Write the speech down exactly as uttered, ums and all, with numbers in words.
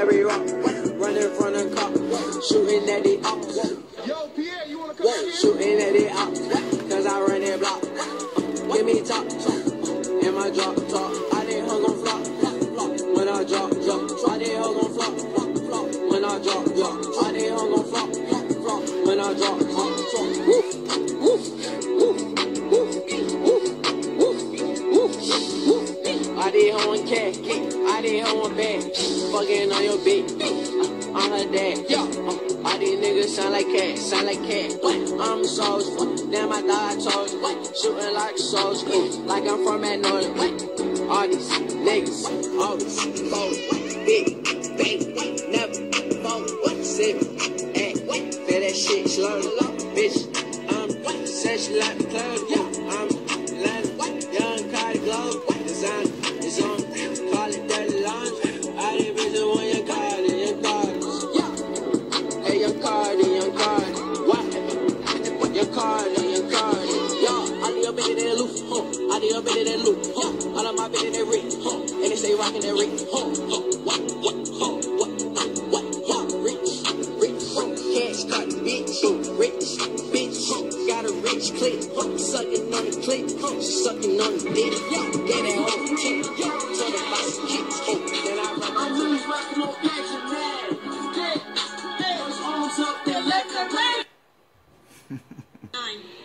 carry rock, running from the cop, shooting at the op. Yo, Pierre, you wanna come here? Shooting at the op, cause I run that block. Give me top, and my drop, drop. I didn't hug on flop, flop, when I drop, drop. I didn't hug on flop, flop, flop, when I drop, drop. I didn't hug on flop, flop, flop, when I drop, drop, drop. Woof, woof, woof, woof, woof, woof, woof. I did hug on cat, I did hug on bag, fucking on your bitch, uh, on her dad, yo. Uh, all these niggas sound like cat, sound like cat. I'm so fuck, damn I thought I told you. Shooting like souls, like I'm from Magnolia. All these niggas, always fold, big, big, never fold, sip, act, feel that shit slowly, bitch. I'm such like the club, yeah. I'm Atlanta, young Cardi Glow, design is on, call it dirty laundry. I didn't visit when you called it, you called it, yeah. Hey, your Cardi, your Cardi, what? Your Cardi, your Cardi, yo. I need a bit of that loop, huh? I need a bit of that loop, huh? All of my bit of that ring, huh? And they stay rocking that ring, huh? Huh? What? What? Huh? What? What? What? Rich, rich, huh? Cash card, bitch, rich, bitch, huh? Got a rich clip, huh? Sucking on the clip, huh? Sucking on the dick, yeah. Get that whole chick, yeah. Turn the box kicks, huh? Then I run my I'm really rocking on action, man. Get, get, arms up, then let the man. Nine.